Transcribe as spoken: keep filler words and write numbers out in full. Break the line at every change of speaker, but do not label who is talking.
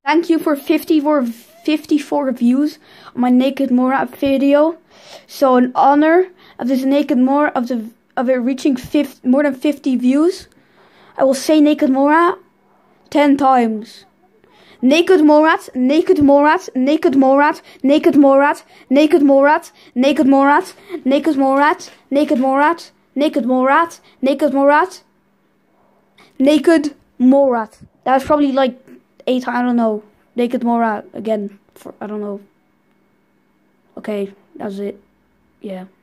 Thank you for fifty-four, fifty-four views on my naked molerat video. So in honor of this naked molerat of the of it reaching fifty, more than fifty views, I will say naked molerat ten times. Naked molerat, naked molerat, naked molerat, naked molerat, naked molerat, naked molerat, naked molerat, naked molerat, naked molerat, naked molerat, naked molerat. That was probably like eight, I don't know. Naked molerat again. For, I don't know. Okay, that was it. Yeah.